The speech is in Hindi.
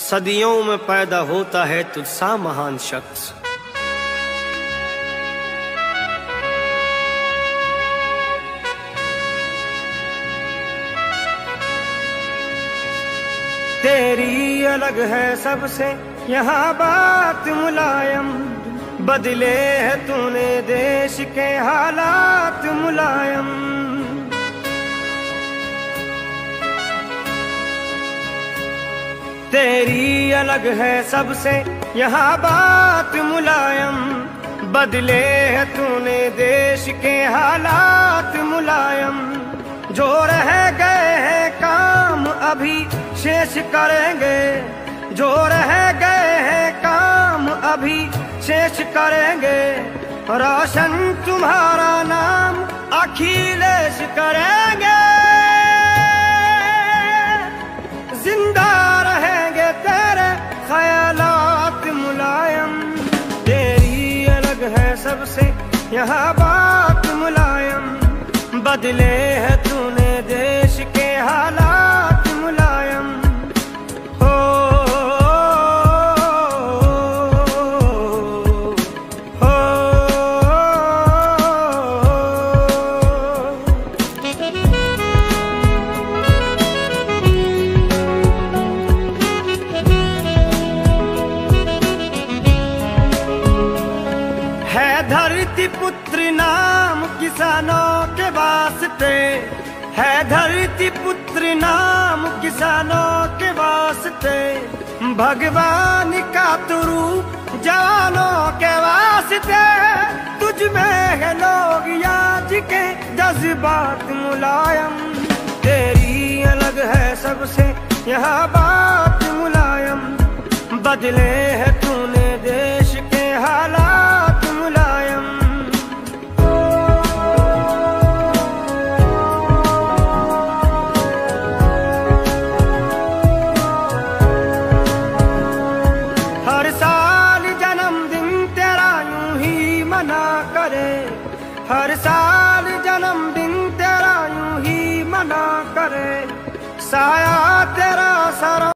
सदियों में पैदा होता है तुझसा महान शख्स। तेरी अलग है सबसे यहाँ बात मुलायम, बदले है तूने देश के हालात मुलायम। तेरी अलग है सबसे यहाँ बात मुलायम, बदले है तूने देश के हालात मुलायम। जो रह गए हैं काम अभी शेष करेंगे, जो रह गए हैं काम अभी शेष करेंगे। रोशन तुम्हारा नाम अखिलेश करेंगे, जिंदा रहेंगे तेरे ख्यालात मुलायम। तेरी अलग है सबसे यहाँ बात मुलायम, बदले है तूने देश के हालात मुलायम। हो है धरती पुत्र नाम किसानों के वास्ते, है धरती पुत्र नाम किसानों के वास्ते। भगवान का तो रूप जवानों के वास्ते, तुझ में है लोग याद के जज्बात मुलायम। तेरी अलग है सबसे यहाँ बात मुलायम, बदले है तूने देश के हालात मुलायम। हर साल जन्मदिन तेरा यूं ही मना करे, हर साल जन्मदिन तेरा यूं ही मना करे। साया तेरा सर